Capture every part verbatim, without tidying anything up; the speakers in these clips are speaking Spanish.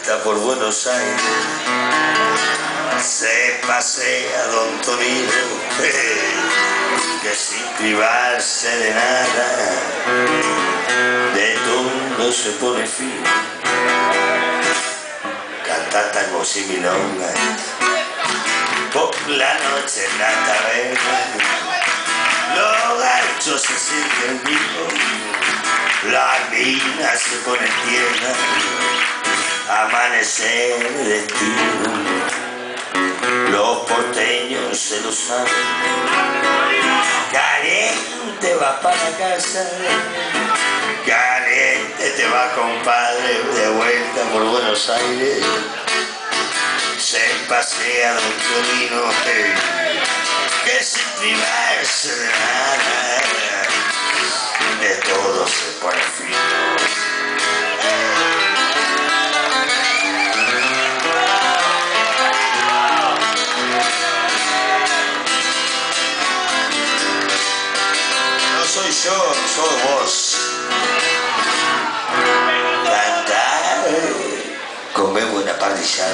vuelta por Buenos Aires se pasea Don Tonino, que sin privarse de nada, de todo se pone fin. Canta tangos y milongas por la noche en la taberna, los gachos se sienten vivos, las minas se ponen tiernas, amanecer de destino, los porteños se lo saben, caliente va para casa, caliente te va compadre, de vuelta por Buenos Aires, se pasea Don Tonino, que sin privarse de nada, de todo se pone fino. No soy yo, soy vos. Cantar, comer buena parrillada,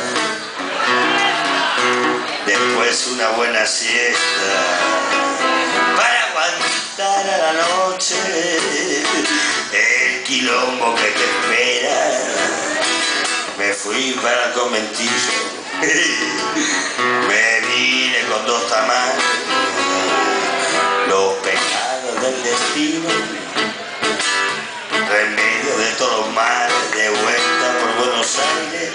después una buena siesta, para aguantar a la noche el quilombo que te espera. Me fui para el conventillo, me vine con dos tamales, los pecados del destino, remedio de todos los males, de vuelta por Buenos Aires.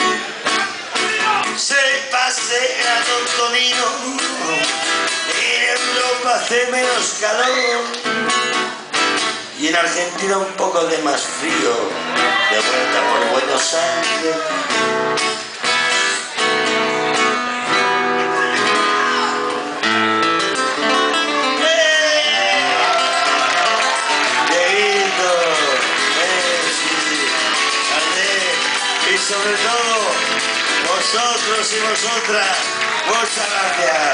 Se pasea Don Tonino, en Europa hace menos calor y en Argentina un poco de más frío, de vuelta por Buenos Aires. Y sobre todo, vosotros y vosotras, muchas gracias.